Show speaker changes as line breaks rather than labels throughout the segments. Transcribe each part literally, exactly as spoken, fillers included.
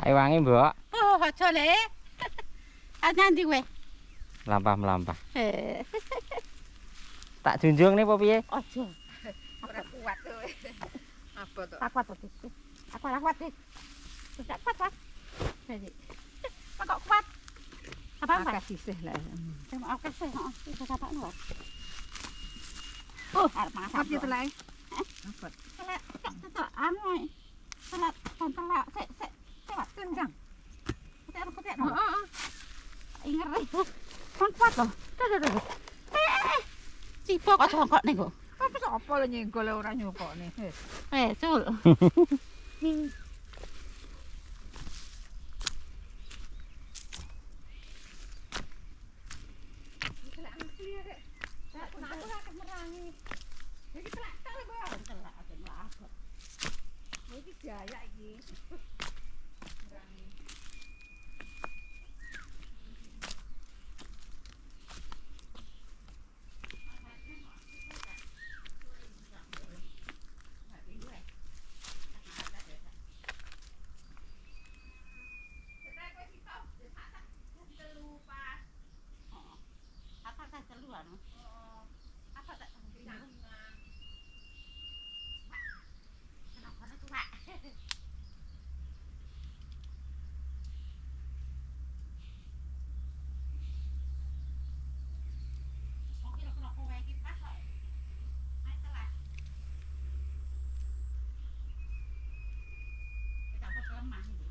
Ayo wangi, Mbok.
Oh, aja le. Ana ndi kowe?
Melampah-melampah.
Eh.
Tak junjung nih, apa piye?
Aja.
Ora kuat kowe. Apa to?
Aku kuat to. Aku ora kuat iki. Tidak kuat, Pak. Jadi. Kok kuat? Apa apa?
Akeh sisih lah.
Terima kasih, heeh. Bisa sapakno. Oh, arep masak.
Apa itu lah? Apa?
Telek, tetok anu. Telek, telek, sik, sik. Sik, kencang. Ketek, ketek.
Heeh.
Ingat itu. Kan kuat loh. Tuh, tuh, tuh. Eh, cipok kok jongkok nih kok.
Apa sapa lho nyenggol ora nyukokne.
Eh, sul.
Jaya iki.
Apa tak keluar? Apa tak keluar? Kenapa itu, Pak? Mungkin kena kowe iki pas kok. Ayo telah. Kita buat lemah ini.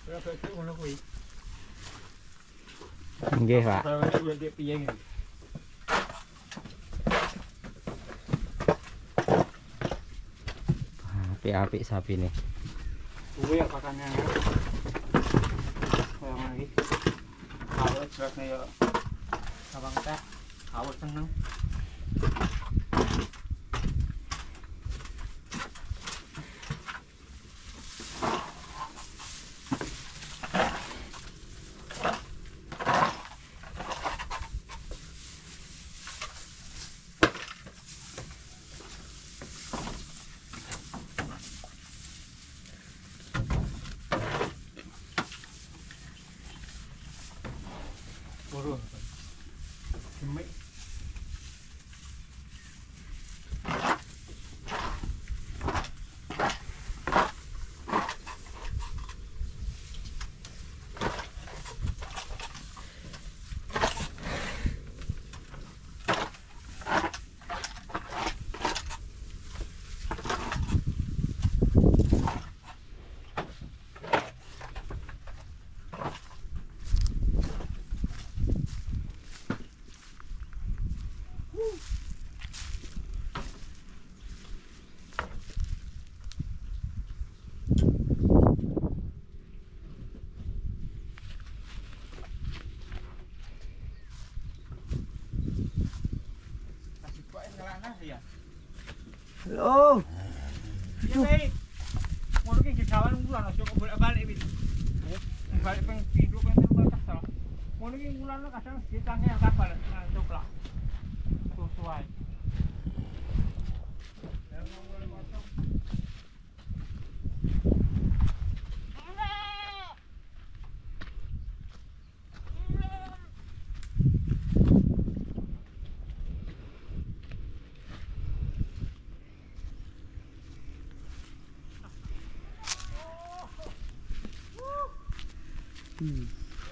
Berapa itu ngono kuwi?
Nggih, Pak.
Kalau dia dia piye ngene.
Apik-apik sapi nih.
Kuwi ya pakannya. Kayak lagi. Kalau jelasnya ya abang teh awet seneng. Burung. Cemik.
Halo.
Iya, Pak. Ngono ki gegawan wulan aja kok bolak-balik iki. Balik ping pindho ping telu kesel. Ngono ki wulan kadang ditangke yang kapal ngantuk lah. Sesuai.
Hmm.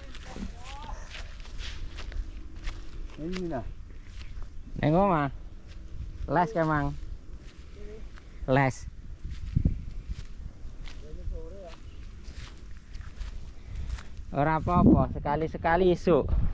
Ini nah.
Neng omah. Les kemang. Les. Ora apa-apa, sekali-sekali isuk.